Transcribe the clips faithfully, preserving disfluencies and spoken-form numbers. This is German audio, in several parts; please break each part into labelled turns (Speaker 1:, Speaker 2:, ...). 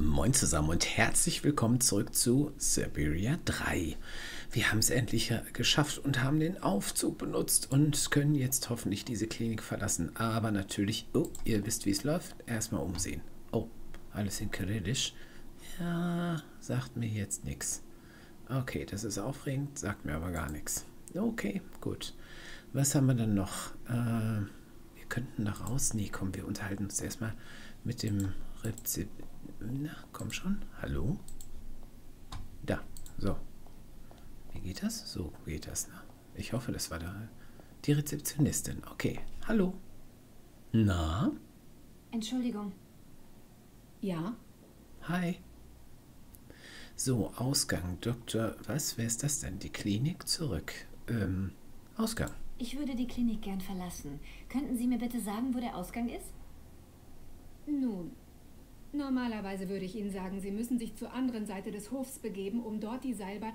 Speaker 1: Moin zusammen und herzlich willkommen zurück zu Siberia drei. Wir haben es endlich geschafft und haben den Aufzug benutzt und können jetzt hoffentlich diese Klinik verlassen. Aber natürlich, oh, ihr wisst, wie es läuft, erstmal umsehen. Oh, alles in Kyrillisch. Ja, sagt mir jetzt nichts. Okay, das ist aufregend, sagt mir aber gar nichts. Okay, gut. Was haben wir dann noch? Äh, wir könnten nach raus. Nee, komm, wir unterhalten uns erstmal mit dem Rezep... Na, komm schon. Hallo? Da, so. Wie geht das? So geht das, ne? Ich hoffe, das war da die Rezeptionistin. Okay, hallo. Na?
Speaker 2: Entschuldigung. Ja?
Speaker 1: Hi. So, Ausgang, Doktor... Was? Wer ist das denn? Die Klinik? Zurück. Ähm, Ausgang.
Speaker 2: Ich würde die Klinik gern verlassen. Könnten Sie mir bitte sagen, wo der Ausgang ist?
Speaker 3: Nun, normalerweise würde ich Ihnen sagen, Sie müssen sich zur anderen Seite des Hofs begeben, um dort die Seilbahn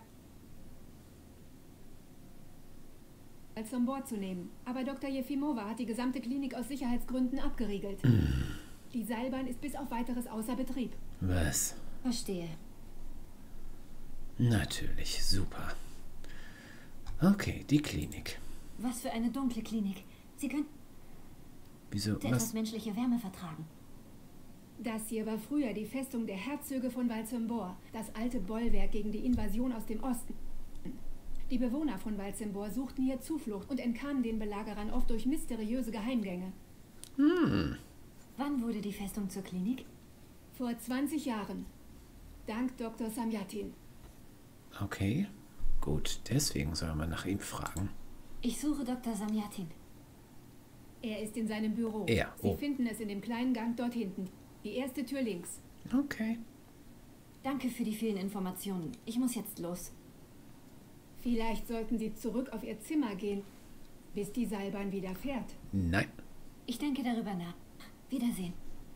Speaker 3: als an Bord zu nehmen. Aber Doktor Jefimova hat die gesamte Klinik aus Sicherheitsgründen abgeriegelt.
Speaker 1: Mm.
Speaker 3: Die Seilbahn ist bis auf weiteres außer Betrieb.
Speaker 1: Was?
Speaker 2: Verstehe.
Speaker 1: Natürlich, super. Okay, die Klinik.
Speaker 2: Was für eine dunkle Klinik. Sie können
Speaker 1: Wieso?
Speaker 2: etwas
Speaker 1: Was?
Speaker 2: menschliche Wärme vertragen.
Speaker 3: Das hier war früher die Festung der Herzöge von Walsembor, das alte Bollwerk gegen die Invasion aus dem Osten. Die Bewohner von Walsembor suchten hier Zuflucht und entkamen den Belagerern oft durch mysteriöse Geheimgänge.
Speaker 1: Hm.
Speaker 2: Wann wurde die Festung zur Klinik?
Speaker 3: Vor zwanzig Jahren. Dank Doktor Samyatin.
Speaker 1: Okay, gut. Deswegen soll man nach ihm fragen.
Speaker 2: Ich suche Doktor Samyatin.
Speaker 3: Er ist in seinem Büro.
Speaker 1: Er,
Speaker 3: Sie
Speaker 1: oh.
Speaker 3: finden es in dem kleinen Gang dort hinten. Die erste Tür links.
Speaker 1: Okay.
Speaker 2: Danke für die vielen Informationen. Ich muss jetzt los.
Speaker 3: Vielleicht sollten Sie zurück auf Ihr Zimmer gehen, bis die Seilbahn wieder fährt.
Speaker 1: Nein.
Speaker 2: Ich denke darüber nach. Wiedersehen.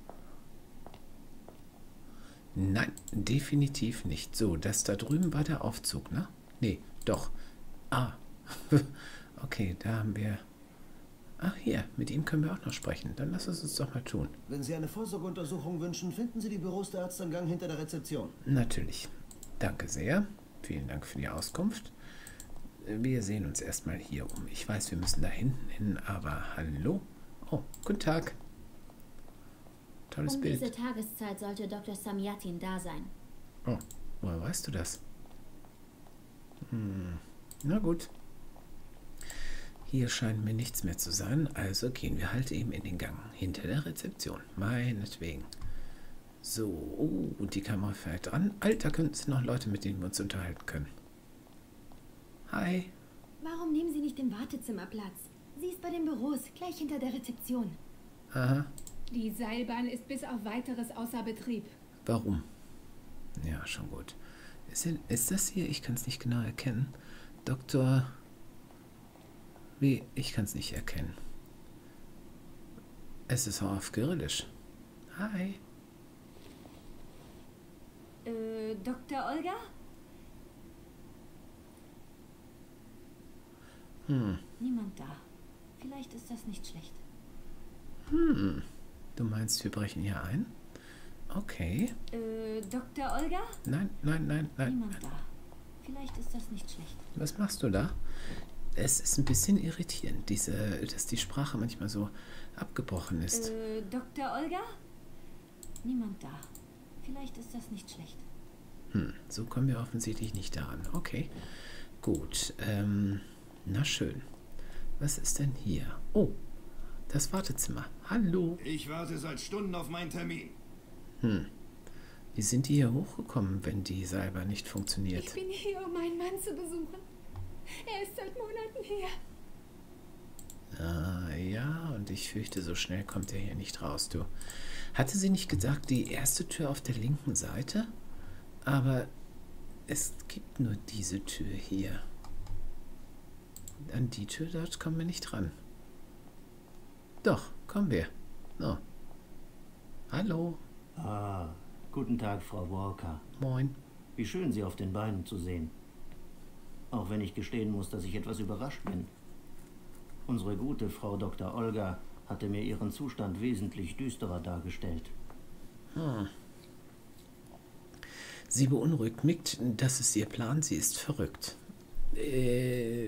Speaker 1: Nein, definitiv nicht. So, das da drüben war der Aufzug, ne? Nee, doch. Ah. Okay, da haben wir... Ach, hier, mit ihm können wir auch noch sprechen. Dann lass es uns doch mal tun.
Speaker 4: Wenn Sie eine Vorsorgeuntersuchung wünschen, finden Sie die Büros der Ärzte im Gang hinter der Rezeption.
Speaker 1: Natürlich. Danke sehr. Vielen Dank für die Auskunft. Wir sehen uns erstmal hier um. Ich weiß, wir müssen da hinten hin, aber hallo? Oh, guten Tag. Tolles
Speaker 5: Um
Speaker 1: Bild.
Speaker 5: diese Tageszeit sollte Doktor Samyatin da sein.
Speaker 1: Oh, woher weißt du das? Hm, na gut. Hier scheint mir nichts mehr zu sein, also gehen wir halt eben in den Gang hinter der Rezeption. Meinetwegen. So, oh, und die Kamera fährt dran. Alter, könnten es noch Leute, mit denen wir uns unterhalten können. Hi.
Speaker 5: Warum nehmen Sie nicht im Wartezimmer Platz? Sie ist bei den Büros, gleich hinter der Rezeption.
Speaker 1: Aha.
Speaker 3: Die Seilbahn ist bis auf weiteres außer Betrieb.
Speaker 1: Warum? Ja, schon gut. Ist, ist das hier? Ich kann es nicht genau erkennen. Doktor... Wie? Ich kann es nicht erkennen. Es ist auch auf Kyrillisch. Hi.
Speaker 2: Äh, Doktor Olga?
Speaker 1: Hm.
Speaker 2: Niemand da. Vielleicht ist das nicht schlecht.
Speaker 1: Hm. Du meinst, wir brechen hier ein? Okay.
Speaker 2: Äh, Doktor Olga?
Speaker 1: Nein, nein, nein, nein.
Speaker 2: Niemand da. Vielleicht ist das nicht schlecht.
Speaker 1: Was machst du da? Es ist ein bisschen irritierend, diese, dass die Sprache manchmal so abgebrochen ist.
Speaker 2: Äh, Doktor Olga? Niemand da. Vielleicht ist das nicht schlecht.
Speaker 1: Hm, so kommen wir offensichtlich nicht daran. Okay, gut. Ähm, na schön. Was ist denn hier? Oh, das Wartezimmer. Hallo.
Speaker 6: Ich warte seit Stunden auf meinen Termin.
Speaker 1: Hm. Wie sind die hier hochgekommen, wenn die Seilbahn nicht funktioniert?
Speaker 3: Ich bin hier, um meinen Mann zu besuchen. Er ist seit Monaten hier.
Speaker 1: Ah, ja, und ich fürchte, so schnell kommt er hier nicht raus, du. Hatte sie nicht gesagt, die erste Tür auf der linken Seite? Aber es gibt nur diese Tür hier. An die Tür dort kommen wir nicht ran. Doch, kommen wir. Oh. Hallo.
Speaker 7: Ah, guten Tag, Frau Walker.
Speaker 1: Moin.
Speaker 7: Wie schön, Sie auf den Beinen zu sehen. Auch wenn ich gestehen muss, dass ich etwas überrascht bin. Unsere gute Frau Doktor Olga hatte mir ihren Zustand wesentlich düsterer dargestellt.
Speaker 1: Hm. Sie beunruhigt mich, das ist ihr Plan, sie ist verrückt. Äh,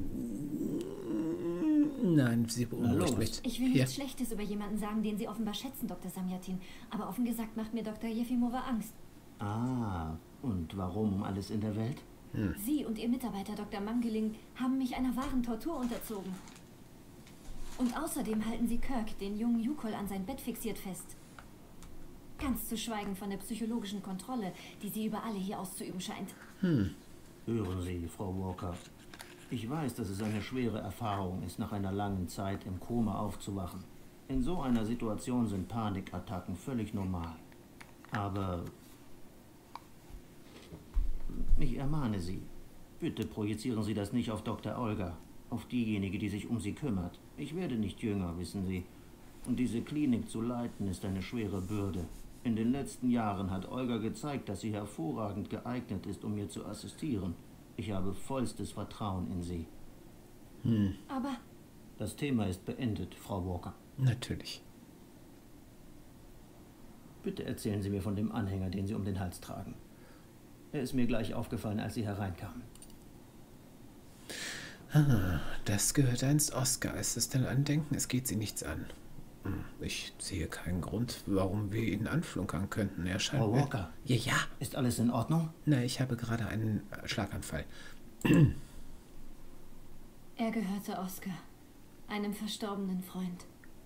Speaker 1: nein, sie beunruhigt mich.
Speaker 2: Ich will nichts ja. Schlechtes über jemanden sagen, den Sie offenbar schätzen, Doktor Samjatin. Aber offen gesagt macht mir Doktor Jefimova Angst.
Speaker 7: Ah, und warum um alles in der Welt?
Speaker 2: Hm. Sie und Ihr Mitarbeiter Doktor Mangeling haben mich einer wahren Tortur unterzogen. Und außerdem halten Sie Kirk, den jungen Yukol, an sein Bett fixiert fest. Ganz zu schweigen von der psychologischen Kontrolle, die sie über alle hier auszuüben scheint.
Speaker 7: Hm. Hören Sie, Frau Walker. Ich weiß, dass es eine schwere Erfahrung ist, nach einer langen Zeit im Koma aufzuwachen. In so einer Situation sind Panikattacken völlig normal. Aber ich ermahne Sie, bitte projizieren Sie das nicht auf Doktor Olga, auf diejenige, die sich um Sie kümmert. Ich werde nicht jünger, wissen Sie. Und diese Klinik zu leiten ist eine schwere Bürde. In den letzten Jahren hat Olga gezeigt, dass sie hervorragend geeignet ist, um mir zu assistieren. Ich habe vollstes Vertrauen in sie.
Speaker 1: Hm.
Speaker 2: Aber...
Speaker 7: Das Thema ist beendet, Frau Walker.
Speaker 1: Natürlich.
Speaker 7: Bitte erzählen Sie mir von dem Anhänger, den Sie um den Hals tragen. Er ist mir gleich aufgefallen, als Sie hereinkamen.
Speaker 1: Ah, das gehört einst Oscar. Ist es denn Andenken? Es geht Sie nichts an. Ich sehe keinen Grund, warum wir ihn anflunkern könnten. Er scheint
Speaker 7: Frau Walker.
Speaker 1: Ja, ja.
Speaker 7: Ist alles in Ordnung?
Speaker 1: Nein, ich habe gerade einen Schlaganfall.
Speaker 2: Er gehörte Oscar, einem verstorbenen Freund.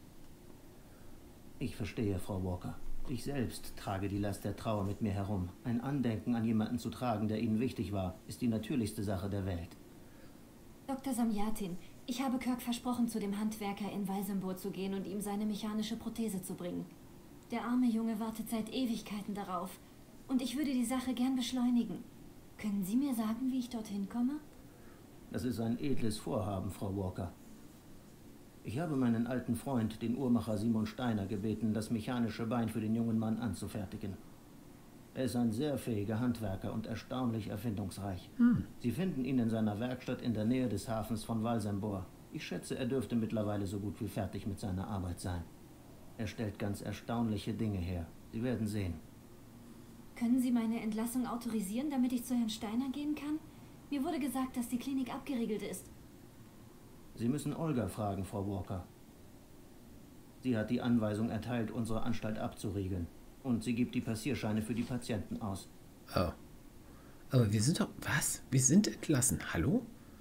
Speaker 7: Ich verstehe, Frau Walker. Ich selbst trage die Last der Trauer mit mir herum. Ein Andenken an jemanden zu tragen, der Ihnen wichtig war, ist die natürlichste Sache der Welt.
Speaker 2: Doktor Samjatin, ich habe Kirk versprochen, zu dem Handwerker in Walsembur zu gehen und ihm seine mechanische Prothese zu bringen. Der arme Junge wartet seit Ewigkeiten darauf. Und ich würde die Sache gern beschleunigen. Können Sie mir sagen, wie ich dorthin komme?
Speaker 7: Das ist ein edles Vorhaben, Frau Walker. Ich habe meinen alten Freund, den Uhrmacher Simon Steiner, gebeten, das mechanische Bein für den jungen Mann anzufertigen. Er ist ein sehr fähiger Handwerker und erstaunlich erfindungsreich. Hm. Sie finden ihn in seiner Werkstatt in der Nähe des Hafens von Walsembur. Ich schätze, er dürfte mittlerweile so gut wie fertig mit seiner Arbeit sein. Er stellt ganz erstaunliche Dinge her. Sie werden sehen.
Speaker 2: Können Sie meine Entlassung autorisieren, damit ich zu Herrn Steiner gehen kann? Mir wurde gesagt, dass die Klinik abgeriegelt ist.
Speaker 7: Sie müssen Olga fragen, Frau Walker. Sie hat die Anweisung erteilt, unsere Anstalt abzuriegeln. Und sie gibt die Passierscheine für die Patienten aus.
Speaker 1: Oh. Aber wir sind doch... Was? Wir sind entlassen. Hallo?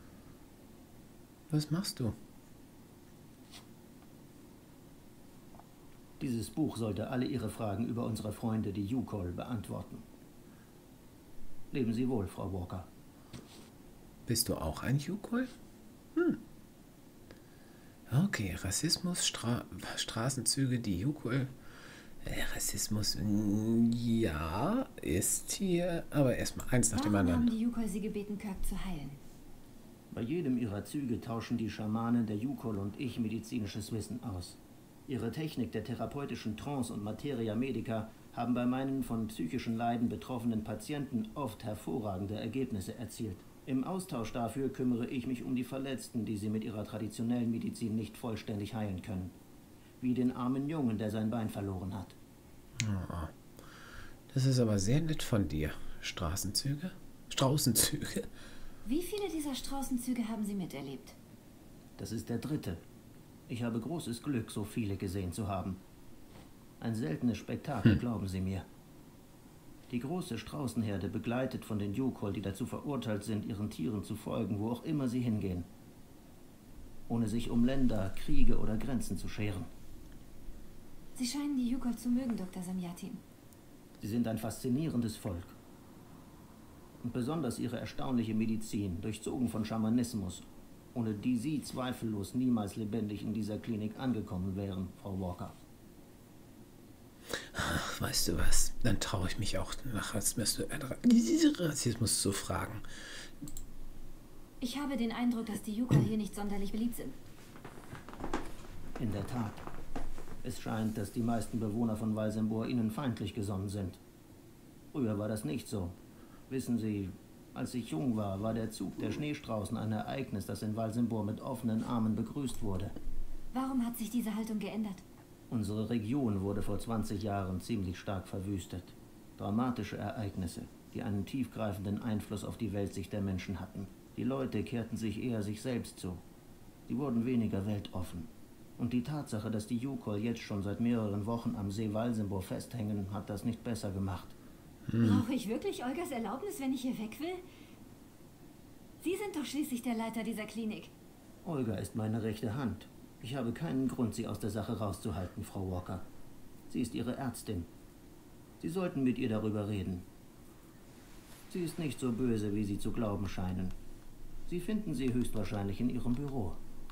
Speaker 1: Was machst du?
Speaker 7: Dieses Buch sollte alle Ihre Fragen über unsere Freunde, die Yukol, beantworten. Leben Sie wohl, Frau Walker.
Speaker 1: Bist du auch ein Yukol? Hm. Okay, Rassismus, Stra Straßenzüge, die Yukol... Äh, Rassismus, ja, ist hier, aber erstmal eins nach
Speaker 2: Warum
Speaker 1: dem anderen.
Speaker 2: haben die Yukol Sie gebeten, Kirk zu heilen?
Speaker 7: Bei jedem ihrer Züge tauschen die Schamanen der Yukol und ich medizinisches Wissen aus. Ihre Technik der therapeutischen Trance und Materia Medica haben bei meinen von psychischen Leiden betroffenen Patienten oft hervorragende Ergebnisse erzielt. Im Austausch dafür kümmere ich mich um die Verletzten, die sie mit ihrer traditionellen Medizin nicht vollständig heilen können. Wie den armen Jungen, der sein Bein verloren hat.
Speaker 1: Oh, das ist aber sehr nett von dir. Straßenzüge? Straußenzüge?
Speaker 2: Wie viele dieser Straußenzüge haben Sie miterlebt?
Speaker 7: Das ist der dritte. Ich habe großes Glück, so viele gesehen zu haben. Ein seltenes Spektakel, hm. glauben Sie mir. Die große Straußenherde begleitet von den Yukol, die dazu verurteilt sind, ihren Tieren zu folgen, wo auch immer sie hingehen. Ohne sich um Länder, Kriege oder Grenzen zu scheren.
Speaker 2: Sie scheinen die Yukol zu mögen, Doktor Samjatin.
Speaker 7: Sie sind ein faszinierendes Volk. Und besonders ihre erstaunliche Medizin, durchzogen von Schamanismus, ohne die Sie zweifellos niemals lebendig in dieser Klinik angekommen wären, Frau Walker.
Speaker 1: Ach, weißt du was? Dann traue ich mich auch nach Rassismus zu fragen.
Speaker 2: Ich habe den Eindruck, dass die Yukol hier nicht sonderlich beliebt sind.
Speaker 7: In der Tat. Es scheint, dass die meisten Bewohner von Walsembur ihnen feindlich gesonnen sind. Früher war das nicht so. Wissen Sie, als ich jung war, war der Zug der Schneestraußen ein Ereignis, das in Walsembur mit offenen Armen begrüßt wurde.
Speaker 2: Warum hat sich diese Haltung geändert?
Speaker 7: Unsere Region wurde vor zwanzig Jahren ziemlich stark verwüstet. Dramatische Ereignisse. die einen tiefgreifenden Einfluss auf die Weltsicht der Menschen hatten. Die Leute kehrten sich eher sich selbst zu. Sie wurden weniger weltoffen. Und die Tatsache, dass die Yukol jetzt schon seit mehreren Wochen am See Walsembor festhängen, hat das nicht besser gemacht.
Speaker 2: Hm. Brauche ich wirklich Olgas Erlaubnis, wenn ich hier weg will? Sie sind doch schließlich der Leiter dieser Klinik.
Speaker 7: Olga ist meine rechte Hand. Ich habe keinen Grund, sie aus der Sache rauszuhalten, Frau Walker. Sie ist Ihre Ärztin. Sie sollten mit ihr darüber reden. Sie ist nicht so böse, wie Sie zu glauben scheinen. Sie finden sie höchstwahrscheinlich in Ihrem Büro.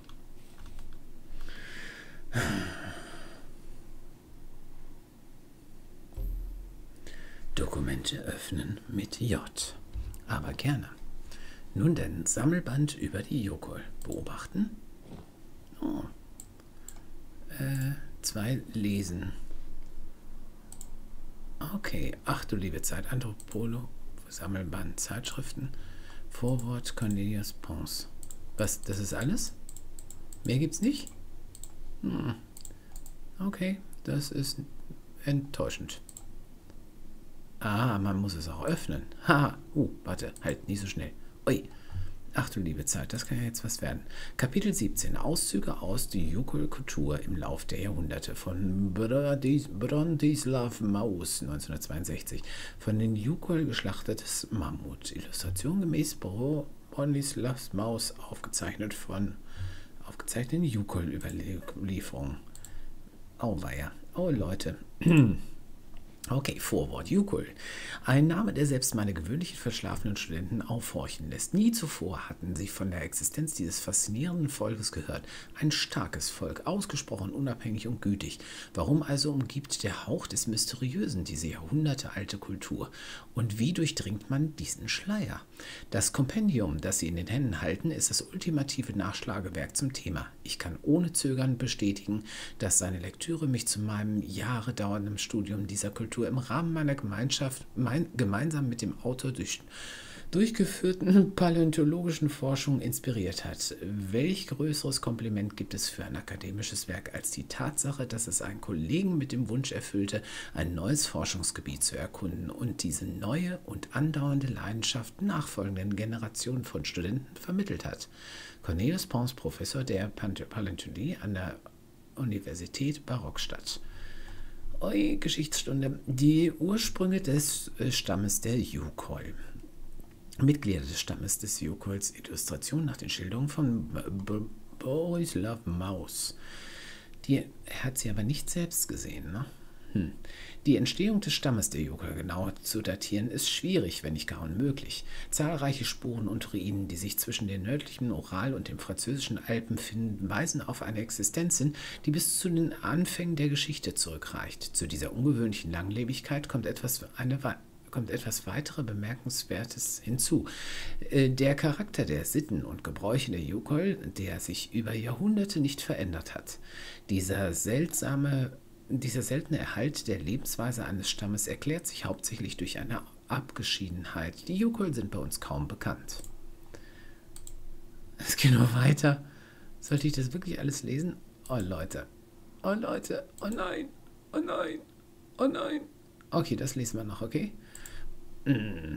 Speaker 1: Dokumente öffnen mit J. Aber gerne. Nun denn, Sammelband über die Yukol. Beobachten. Oh. Äh, zwei lesen. Okay, ach du liebe Zeit. Anthropolo, Sammelband, Zeitschriften. Vorwort Cornelius Pons. Was, das ist alles? Mehr gibt's nicht? Hm. Okay, das ist enttäuschend. Ah, man muss es auch öffnen. Haha, uh, warte, halt, nicht so schnell. Ui. Ach du liebe Zeit, das kann ja jetzt was werden. Kapitel siebzehn. Auszüge aus der Yukol-Kultur im Lauf der Jahrhunderte von Brodis, Bronislaw Maus, neunzehnhundertzweiundsechzig. Von den Yukol geschlachtetes Mammut. Illustration gemäß Bronislaw Maus, aufgezeichnet von aufgezeichneten Yukol-Überlieferungen. Oh weia. Oh Leute. Okay, Vorwort. Yukol. Ein Name, der selbst meine gewöhnlichen verschlafenen Studenten aufhorchen lässt. Nie zuvor hatten sie von der Existenz dieses faszinierenden Volkes gehört. Ein starkes Volk, ausgesprochen unabhängig und gütig. Warum also umgibt der Hauch des Mysteriösen diese jahrhundertealte Kultur? Und wie durchdringt man diesen Schleier? Das Kompendium, das sie in den Händen halten, ist das ultimative Nachschlagewerk zum Thema. Ich kann ohne Zögern bestätigen, dass seine Lektüre mich zu meinem Jahre dauernden Studium dieser Kultur im Rahmen meiner Gemeinschaft mein, gemeinsam mit dem Autor durch, durchgeführten paläontologischen Forschung inspiriert hat. Welch größeres Kompliment gibt es für ein akademisches Werk als die Tatsache, dass es einen Kollegen mit dem Wunsch erfüllte, ein neues Forschungsgebiet zu erkunden und diese neue und andauernde Leidenschaft nachfolgenden Generationen von Studenten vermittelt hat. Cornelius Pons, Professor der Paläontologie an der Universität Barockstadt. Oi, Geschichtsstunde. Die Ursprünge des äh, Stammes der Yukol. Mitglieder des Stammes des Yukols, Illustration nach den Schilderungen von Bronislaw Maus. Die er hat sie aber nicht selbst gesehen, ne? Hm. Die Entstehung des Stammes der Yukol genauer zu datieren, ist schwierig, wenn nicht gar unmöglich. Zahlreiche Spuren und Ruinen, die sich zwischen den nördlichen Ural und den französischen Alpen finden, weisen auf eine Existenz hin, die bis zu den Anfängen der Geschichte zurückreicht. Zu dieser ungewöhnlichen Langlebigkeit kommt etwas, eine, kommt etwas weiteres Bemerkenswertes hinzu. Der Charakter der Sitten und Gebräuche der Yukol, der sich über Jahrhunderte nicht verändert hat. Dieser seltsame Dieser seltene Erhalt der Lebensweise eines Stammes erklärt sich hauptsächlich durch eine Abgeschiedenheit. Die Yukol sind bei uns kaum bekannt. Es geht noch weiter. Sollte ich das wirklich alles lesen? Oh Leute. Oh Leute. Oh nein. Oh nein. Oh nein. Okay, das lesen wir noch, okay? Mm.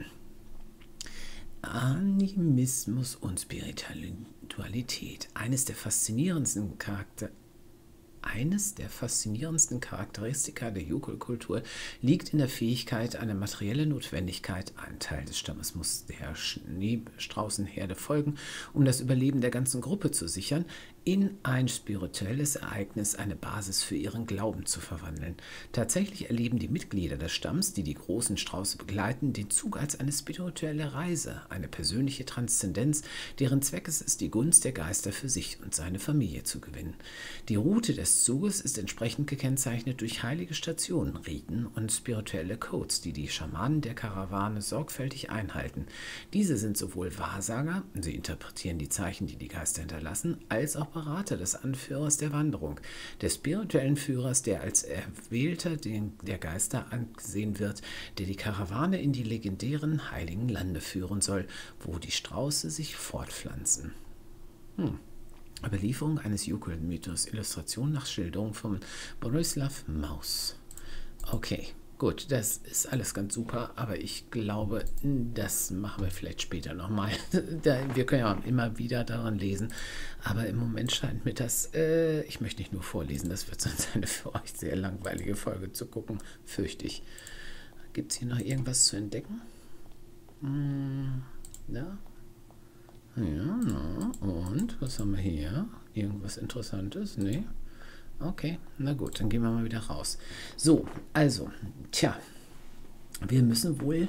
Speaker 1: Animismus und Spiritualität. Eines der faszinierendsten Charakter Eines der faszinierendsten Charakteristika der Yukol-Kultur liegt in der Fähigkeit, eine materielle Notwendigkeit, ein Teil des Stammes muss der Schneestraußenherde folgen, um das Überleben der ganzen Gruppe zu sichern, in ein spirituelles Ereignis, eine Basis für ihren Glauben zu verwandeln. Tatsächlich erleben die Mitglieder des Stamms, die die großen Strauße begleiten, den Zug als eine spirituelle Reise, eine persönliche Transzendenz, deren Zweck es ist, die Gunst der Geister für sich und seine Familie zu gewinnen. Die Route des Zuges ist entsprechend gekennzeichnet durch heilige Stationen, Riten und spirituelle Codes, die die Schamanen der Karawane sorgfältig einhalten. Diese sind sowohl Wahrsager, sie interpretieren die Zeichen, die die Geister hinterlassen, als auch Berater des Anführers der Wanderung, des spirituellen Führers, der als Erwählter der Geister angesehen wird, der die Karawane in die legendären heiligen Lande führen soll, wo die Strauße sich fortpflanzen. Hm. Überlieferung eines Yukol-Mythos, Illustration nach Schilderung von Bronislaw Maus. Okay, Gut, das ist alles ganz super, aber ich glaube, das machen wir vielleicht später nochmal. Wir können ja immer wieder daran lesen, aber im Moment scheint mir das, äh, ich möchte nicht nur vorlesen, das wird sonst eine für euch sehr langweilige Folge zu gucken, fürchte ich. Gibt es hier noch irgendwas zu entdecken? Hm, ja. Ja, na, und was haben wir hier? Irgendwas Interessantes? Nee. Okay, na gut, dann gehen wir mal wieder raus. So, also, tja, wir müssen wohl,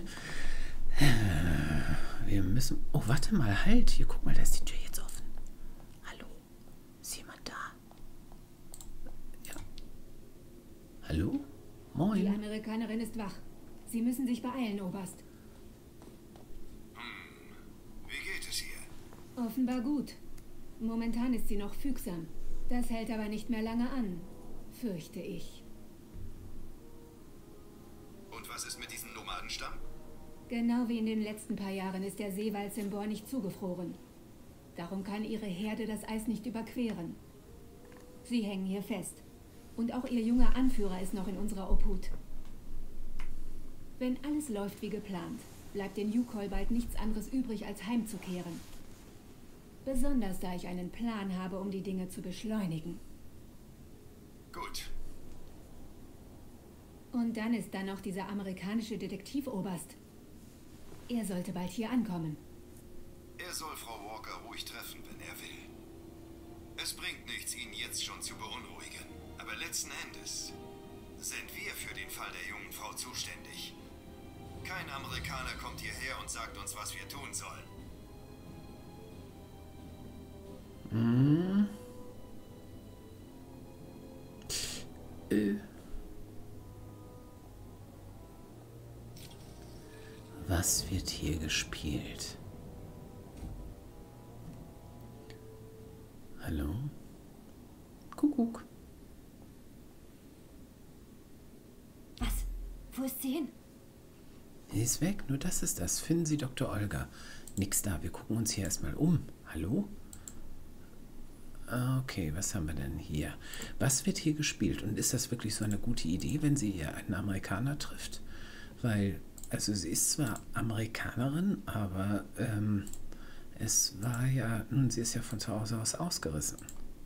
Speaker 1: äh, wir müssen, oh, warte mal, halt, hier, guck mal, da ist die Tür jetzt offen. Hallo, ist jemand da? Ja. Hallo? Moin.
Speaker 3: Die Amerikanerin ist wach. Sie müssen sich beeilen, Oberst.
Speaker 6: Hm, wie geht es ihr?
Speaker 3: Offenbar gut. Momentan ist sie noch fügsam. Das hält aber nicht mehr lange an, fürchte ich.
Speaker 6: Und was ist mit diesem Nomadenstamm?
Speaker 3: Genau wie in den letzten paar Jahren ist der See Valsembor nicht zugefroren. Darum kann ihre Herde das Eis nicht überqueren. Sie hängen hier fest. Und auch ihr junger Anführer ist noch in unserer Obhut. Wenn alles läuft wie geplant, bleibt den Yukol bald nichts anderes übrig, als heimzukehren. Besonders da ich einen Plan habe, um die Dinge zu beschleunigen.
Speaker 6: Gut.
Speaker 3: Und dann ist da noch dieser amerikanische Detektivoberst. Er sollte bald hier ankommen.
Speaker 6: Er soll Frau Walker ruhig treffen, wenn er will. Es bringt nichts, ihn jetzt schon zu beunruhigen. Aber letzten Endes sind wir für den Fall der jungen Frau zuständig. Kein Amerikaner kommt hierher und sagt uns, was wir tun sollen.
Speaker 1: Hm. Äh. Was wird hier gespielt? Hallo? Kuckuck.
Speaker 2: Was? Wo ist sie hin?
Speaker 1: Sie ist weg, nur das ist das. Finden Sie Doktor Olga. Nix da, wir gucken uns hier erstmal um. Hallo? Okay, was haben wir denn hier? Was wird hier gespielt? Und ist das wirklich so eine gute Idee, wenn sie hier einen Amerikaner trifft? Weil, also sie ist zwar Amerikanerin, aber ähm, es war ja, nun, sie ist ja von zu Hause aus ausgerissen.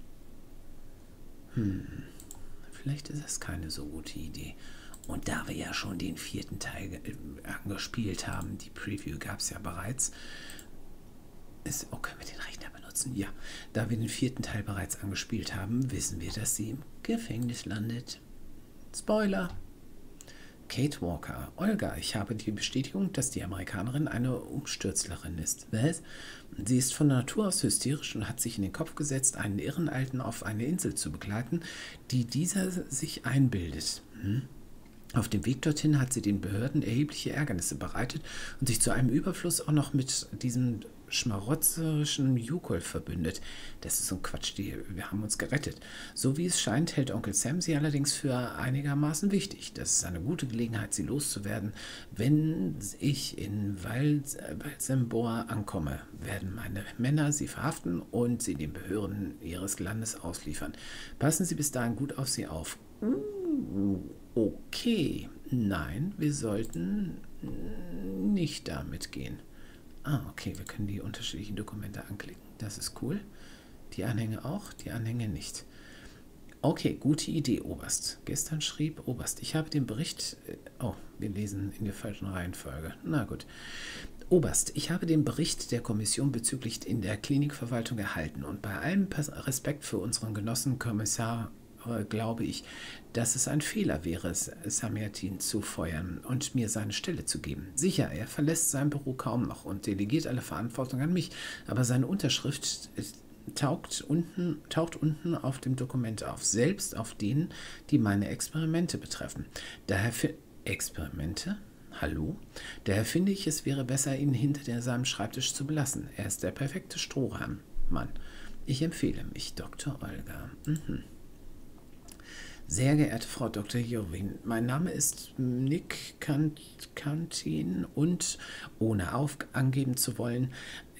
Speaker 1: Hm, vielleicht ist das keine so gute Idee. Und da wir ja schon den vierten Teil angespielt haben, die Preview gab es ja bereits, ist, oh, können wir den Rechner benutzen? Ja, da wir den vierten Teil bereits angespielt haben, wissen wir, dass sie im Gefängnis landet. Spoiler! Kate Walker. Olga, ich habe die Bestätigung, dass die Amerikanerin eine Umstürzlerin ist. Was? Sie ist von Natur aus hysterisch und hat sich in den Kopf gesetzt, einen irren Alten auf eine Insel zu begleiten, die dieser sich einbildet. Hm? Auf dem Weg dorthin hat sie den Behörden erhebliche Ärgernisse bereitet und sich zu einem Überfluss auch noch mit diesem schmarotzerischen Yukol verbündet. Das ist so ein Quatsch, die, wir haben uns gerettet. So wie es scheint, hält Onkel Sam sie allerdings für einigermaßen wichtig. Das ist eine gute Gelegenheit, sie loszuwerden. Wenn ich in Valsembor ankomme, werden meine Männer sie verhaften und sie den Behörden ihres Landes ausliefern. Passen Sie bis dahin gut auf sie auf. Okay, nein, wir sollten nicht damit gehen. Ah, okay, wir können die unterschiedlichen Dokumente anklicken. Das ist cool. Die Anhänge auch, die Anhänge nicht. Okay, gute Idee, Oberst. Gestern schrieb Oberst, ich habe den Bericht... Oh, wir lesen in der falschen Reihenfolge. Na gut. Oberst, ich habe den Bericht der Kommission bezüglich in der Klinikverwaltung erhalten und bei allem Respekt für unseren Genossen Kommissar glaube ich, dass es ein Fehler wäre, Samyatin zu feuern und mir seine Stelle zu geben. Sicher, er verlässt sein Büro kaum noch und delegiert alle Verantwortung an mich, aber seine Unterschrift taucht unten, taucht unten auf dem Dokument auf, selbst auf denen, die meine Experimente betreffen. Daher für Experimente? Hallo? Daher finde ich, es wäre besser, ihn hinter der, seinem Schreibtisch zu belassen. Er ist der perfekte Strohhalm. Mann, ich empfehle mich, Doktor Olga. Mhm. Sehr geehrte Frau Doktor Jovin, mein Name ist Nick Kantin und, ohne auf angeben zu wollen,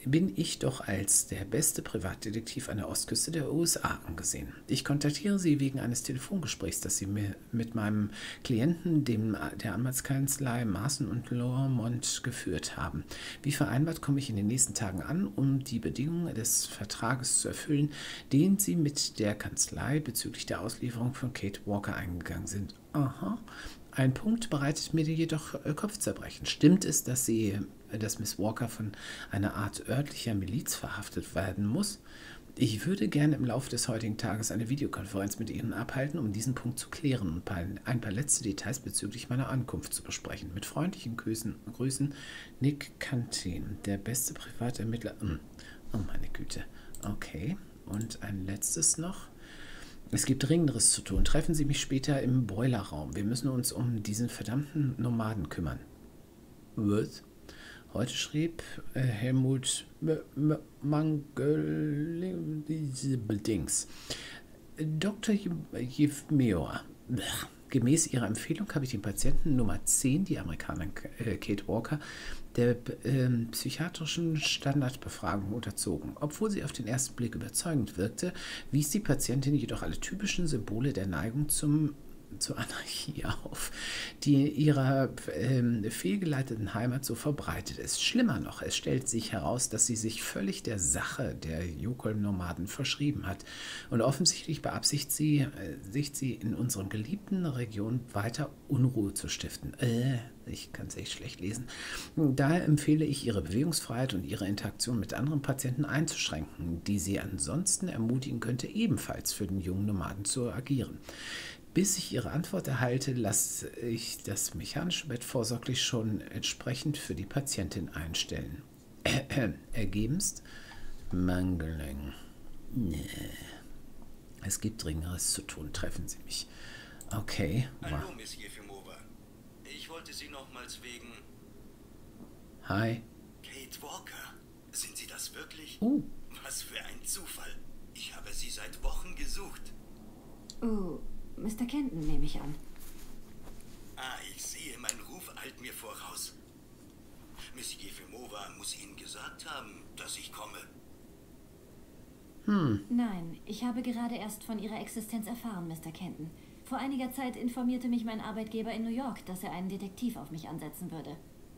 Speaker 1: bin ich doch als der beste Privatdetektiv an der Ostküste der U S A angesehen. Ich kontaktiere Sie wegen eines Telefongesprächs, das Sie mir mit meinem Klienten, dem der Anwaltskanzlei Maaßen und Lormont, geführt haben. Wie vereinbart komme ich in den nächsten Tagen an, um die Bedingungen des Vertrages zu erfüllen, den Sie mit der Kanzlei bezüglich der Auslieferung von Kate Walker eingegangen sind. Aha. Ein Punkt bereitet mir jedoch Kopfzerbrechen. Stimmt es, dass sie, dass Miss Walker von einer Art örtlicher Miliz verhaftet werden muss? Ich würde gerne im Laufe des heutigen Tages eine Videokonferenz mit Ihnen abhalten, um diesen Punkt zu klären und ein paar letzte Details bezüglich meiner Ankunft zu besprechen. Mit freundlichen Grüßen, Grüßen Nick Canteen, der beste Privatermittler. Oh, meine Güte. Okay. Und ein letztes noch. Es gibt Dringenderes zu tun. Treffen Sie mich später im Boilerraum. Wir müssen uns um diesen verdammten Nomaden kümmern. Was? Heute schrieb äh, Helmut Mangel diese Dings. Doktor Jefmeor. Gemäß Ihrer Empfehlung habe ich den Patienten Nummer zehn, die Amerikanerin äh, Kate Walker, der äh, psychiatrischen Standardbefragung unterzogen. Obwohl sie auf den ersten Blick überzeugend wirkte, wies die Patientin jedoch alle typischen Symbole der Neigung zum zur Anarchie auf, die in ihrer ähm, fehlgeleiteten Heimat so verbreitet ist. Schlimmer noch, es stellt sich heraus, dass sie sich völlig der Sache der Yukon-Nomaden verschrieben hat und offensichtlich beabsichtigt sie, äh, sich sie in unserem geliebten Region weiter Unruhe zu stiften. Äh, ich kann es echt schlecht lesen. Daher empfehle ich, ihre Bewegungsfreiheit und ihre Interaktion mit anderen Patienten einzuschränken, die sie ansonsten ermutigen könnte, ebenfalls für den jungen Nomaden zu agieren. Bis ich Ihre Antwort erhalte, lasse ich das mechanische Bett vorsorglich schon entsprechend für die Patientin einstellen. Äh, ergebenst? Mangeling. Nee. Es gibt Dringenderes zu tun. Treffen Sie mich. Okay.
Speaker 6: Hallo, Miss Jefimova. Ich wollte Sie nochmals wegen...
Speaker 1: Hi.
Speaker 6: Kate Walker. Sind Sie das wirklich?
Speaker 1: Oh.
Speaker 6: Was für ein Zufall. Ich habe Sie seit Wochen gesucht.
Speaker 2: Oh... Mister Kenton, nehme ich an.
Speaker 6: Ah, ich sehe, mein Ruf eilt mir voraus. Miss Jefimova muss Ihnen gesagt haben, dass ich komme.
Speaker 1: Hm.
Speaker 2: Nein, ich habe gerade erst von Ihrer Existenz erfahren, Mister Kenton. Vor einiger Zeit informierte mich mein Arbeitgeber in New York, dass er einen Detektiv auf mich ansetzen würde.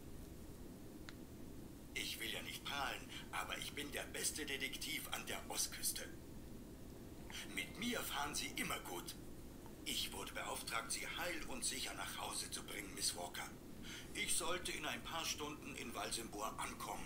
Speaker 6: Ich will ja nicht prahlen, aber ich bin der beste Detektiv an der Ostküste. Mit mir fahren Sie immer gut. Ich wurde beauftragt, Sie heil und sicher nach Hause zu bringen, Miss Walker. Ich sollte in ein paar Stunden in Walsenbohr ankommen.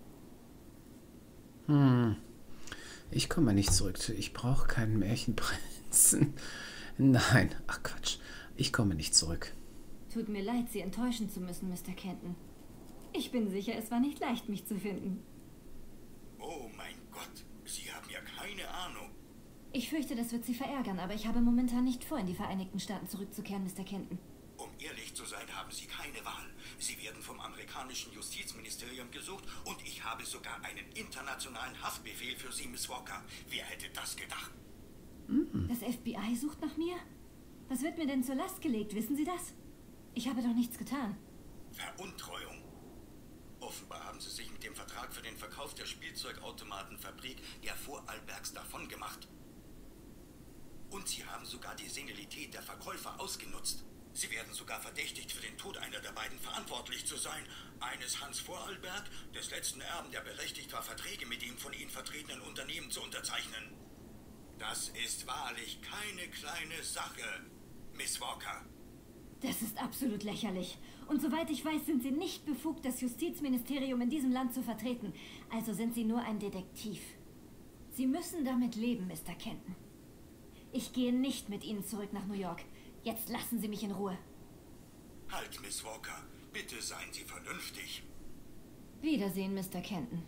Speaker 1: Hm. Ich komme nicht zurück. Ich brauche keinen Märchenprinzen. Nein. Ach Quatsch. Ich komme nicht zurück.
Speaker 2: Tut mir leid, Sie enttäuschen zu müssen, Mister Kenton. Ich bin sicher, es war nicht leicht, mich zu finden.
Speaker 6: Oh mein Gott, Sie haben ja keine Ahnung.
Speaker 2: Ich fürchte, das wird Sie verärgern, aber ich habe momentan nicht vor, in die Vereinigten Staaten zurückzukehren, Mister Kenton.
Speaker 6: Um ehrlich zu sein, haben Sie keine Wahl. Sie werden vom amerikanischen Justizministerium gesucht und ich habe sogar einen internationalen Haftbefehl für Sie, Miss Walker. Wer hätte das gedacht?
Speaker 2: Das F B I sucht nach mir? Was wird mir denn zur Last gelegt, wissen Sie das? Ich habe doch nichts getan.
Speaker 6: Veruntreuung. Offenbar haben Sie sich mit dem Vertrag für den Verkauf der Spielzeugautomatenfabrik der Vorarlbergs davongemacht. Und Sie haben sogar die Senilität der Verkäufer ausgenutzt. Sie werden sogar verdächtigt, für den Tod einer der beiden verantwortlich zu sein. Eines Hans Vorarlberg, des letzten Erben, der berechtigt war, Verträge mit dem von Ihnen vertretenen Unternehmen zu unterzeichnen. Das ist wahrlich keine kleine Sache, Miss Walker.
Speaker 2: Das ist absolut lächerlich. Und soweit ich weiß, sind Sie nicht befugt, das Justizministerium in diesem Land zu vertreten. Also sind Sie nur ein Detektiv. Sie müssen damit leben, Mister Kenton. Ich gehe nicht mit Ihnen zurück nach New York. Jetzt lassen Sie mich in Ruhe.
Speaker 6: Halt, Miss Walker. Bitte seien Sie vernünftig.
Speaker 2: Wiedersehen, Mister Kenton.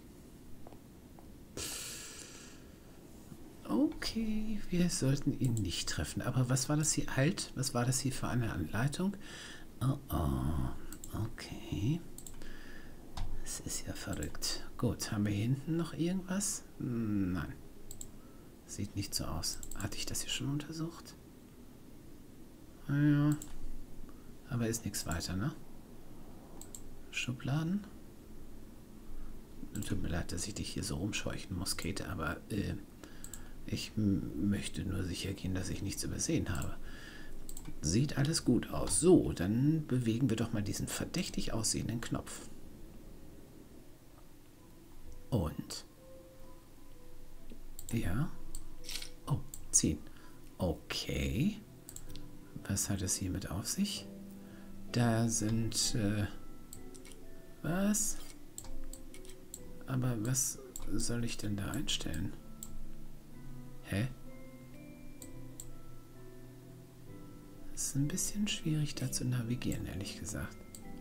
Speaker 1: Okay, wir sollten ihn nicht treffen. Aber was war das hier? Halt, was war das hier für eine Anleitung? Oh, oh, okay. Das ist ja verrückt. Gut, haben wir hier hinten noch irgendwas? Nein. Sieht nicht so aus. Hatte ich das hier schon untersucht? Ja. Aber ist nichts weiter, ne? Schubladen? tut mir leid, dass ich dich hier so rumscheuchen muss, Kate, aber äh, ich möchte nur sicher gehen, dass ich nichts übersehen habe. Sieht alles gut aus. So, dann bewegen wir doch mal diesen verdächtig aussehenden Knopf. Und? Ja. Oh, ziehen. Okay. Was hat es hiermit auf sich? Da sind... Äh, was? Aber was soll ich denn da einstellen? Hä? Es ist ein bisschen schwierig, da zu navigieren, ehrlich gesagt.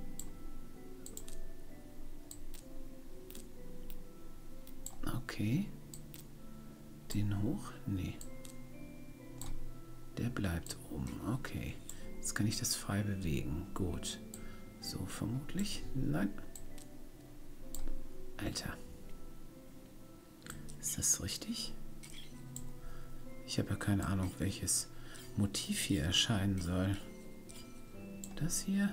Speaker 1: Okay. Den hoch? Nee. Der bleibt oben. Okay. Jetzt kann ich das frei bewegen. Gut. So vermutlich? Nein. Alter. Ist das richtig? Ich habe ja keine Ahnung, welches Motiv hier erscheinen soll. Das hier?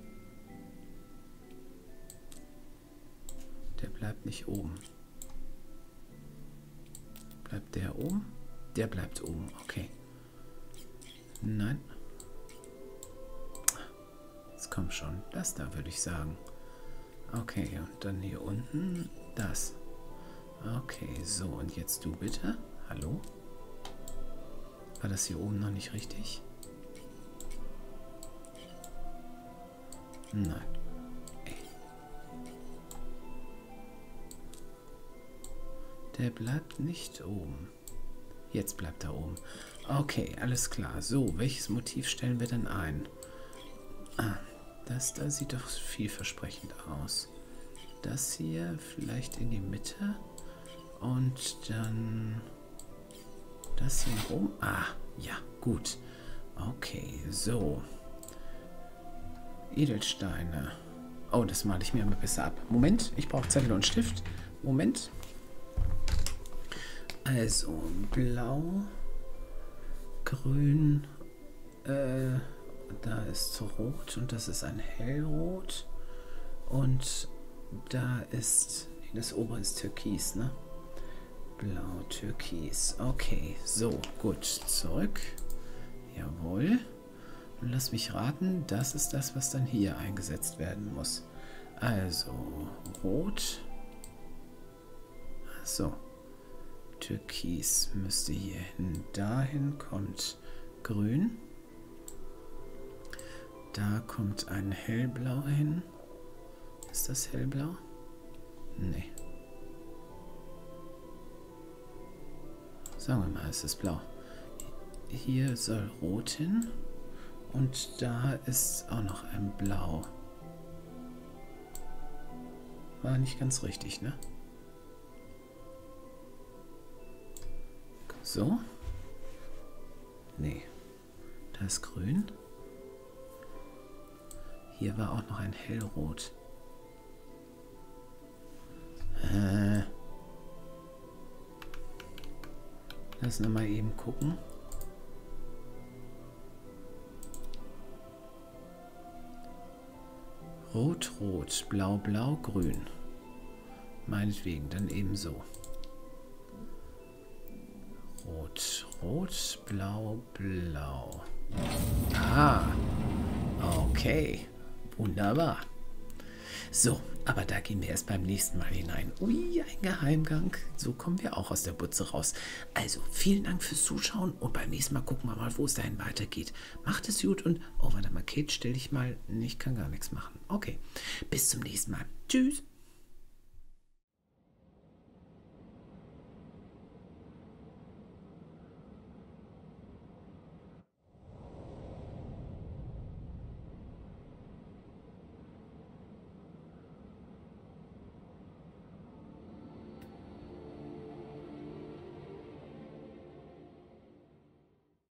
Speaker 1: Der bleibt nicht oben. Bleibt der oben? Der bleibt oben, okay. Nein. Jetzt kommt schon. Das da, würde ich sagen. Okay, und dann hier unten das. Okay, so, und jetzt du bitte. Hallo? War das hier oben noch nicht richtig? Nein. Ey. Der bleibt nicht oben. Jetzt bleibt er oben. Okay, alles klar. So, welches Motiv stellen wir denn ein? Ah, das da sieht doch vielversprechend aus. Das hier vielleicht in die Mitte. Und dann... das hier nach oben. Ah, ja, gut. Okay, so. Edelsteine. Oh, das male ich mir mal besser ab. Moment, ich brauche Zettel und Stift. Moment. Also, blau, grün, äh, da ist rot und das ist ein hellrot. Und da ist, das obere ist türkis, ne? Blau, türkis. Okay, so, gut. Zurück. Jawohl. Und lass mich raten, das ist das, was dann hier eingesetzt werden muss. Also, rot. So. Türkis müsste hier hin. Dahin kommt grün. Da kommt ein hellblau hin. Ist das hellblau? Nee. Sagen wir mal, es ist blau. Hier soll rot hin. Und da ist auch noch ein Blau. War nicht ganz richtig, ne? So. Nee. Da ist grün. Hier war auch noch ein hellrot. Äh. Lass uns mal eben gucken. Rot, rot, blau, blau, grün. Meinetwegen, dann ebenso. Rot, rot, blau, blau. Ah, okay. Wunderbar. So, aber da gehen wir erst beim nächsten Mal hinein. Ui, ein Geheimgang. So kommen wir auch aus der Butze raus. Also, vielen Dank fürs Zuschauen und beim nächsten Mal gucken wir mal, wo es dahin weitergeht. Macht es gut und... oh, warte mal, Kate, stell dich mal... ich kann gar nichts machen. Okay, bis zum nächsten Mal. Tschüss.